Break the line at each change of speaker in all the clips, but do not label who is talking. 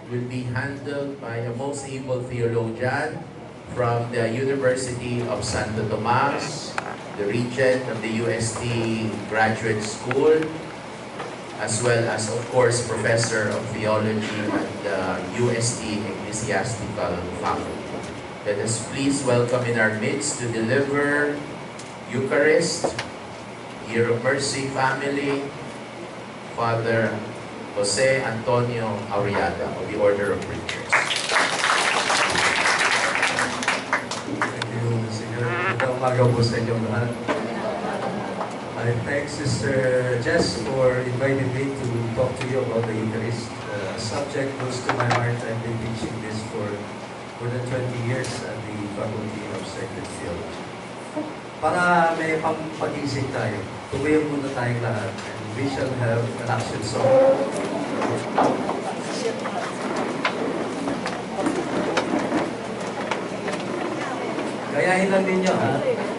will be handled by a most able theologian from the University of Santo Tomas, the regent of the UST Graduate School, as well as, of course, Professor of Theology at the UST Ecclesiastical Faculty. Let us please welcome in our midst to deliver Eucharist, Year of Mercy family, Father Jose Antonio Auriada of the Order of Preachers.
Thank you, Sister. Magandang umaga po sa inyong lahat. I thank Sister Jess for inviting me to talk to you about the Eucharist. Subject close to my heart. I've been teaching this for more than 20 years at the Faculty of Sacred Theology. Para may pag-isip tayo, tumayo muna tayong lahat and we shall have an action song. Gayahin lang ninyo, ha?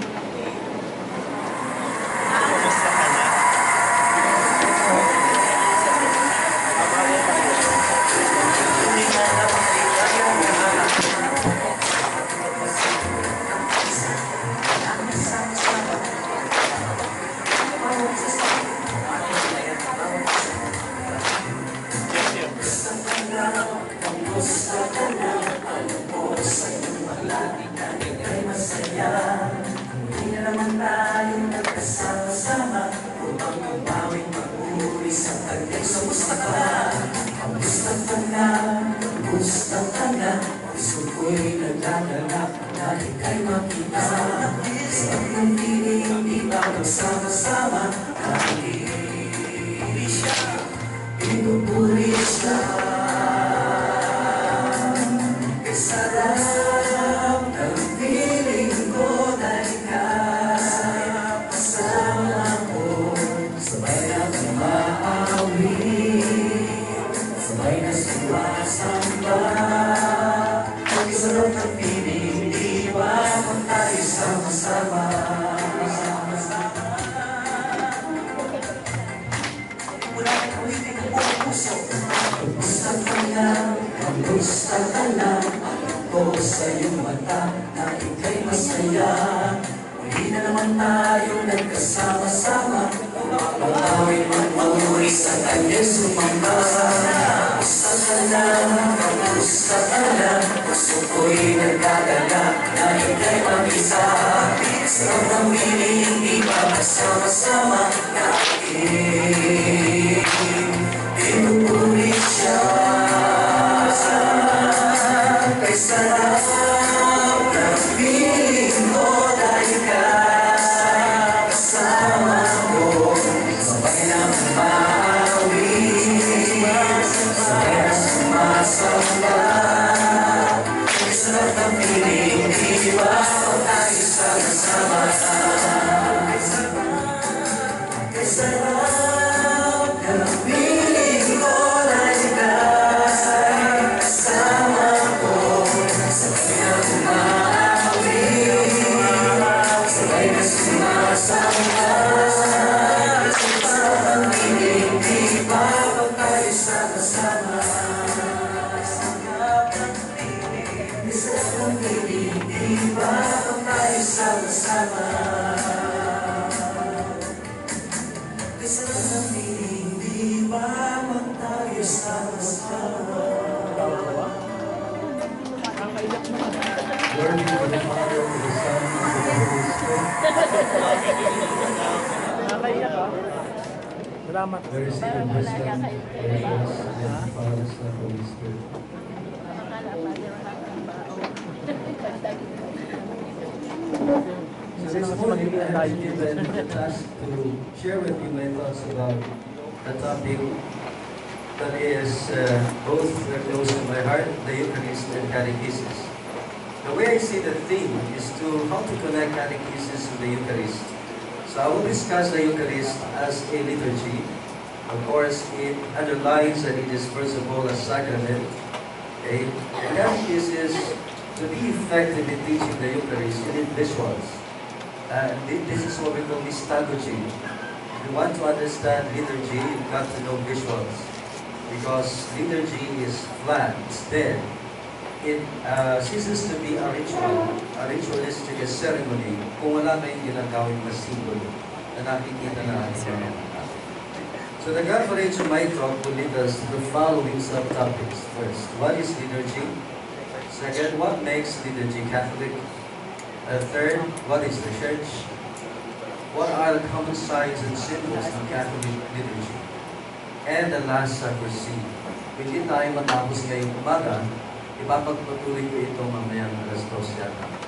This morning I have been given the task to share with you my thoughts about the topic that is both close to my heart, the Eucharist and catechesis. The way I see the theme is how to connect catechesis to the Eucharist. So I will discuss the Eucharist as a liturgy. Of course, it underlines that it is first of all a sacrament. Okay? And catechesis, to be effective in teaching the Eucharist, you need visuals. This is what we call mystagogy. If you want to understand liturgy, you've got to know visuals. because liturgy is flat, it's dead. It ceases to be a ritualistic ceremony kung wala kayong ginagawing masibol na nakikita na ating mga mata. So the God for my talk will lead us to the following subtopics. First, what is liturgy? Second, what makes liturgy Catholic? Third, what is the Church? What are the common signs and symbols of Catholic liturgy? And the last, sacristy. Hindi tayo matapos ngayong umaga, ipapagpatuloy ko ito mamayang alas 2 yata.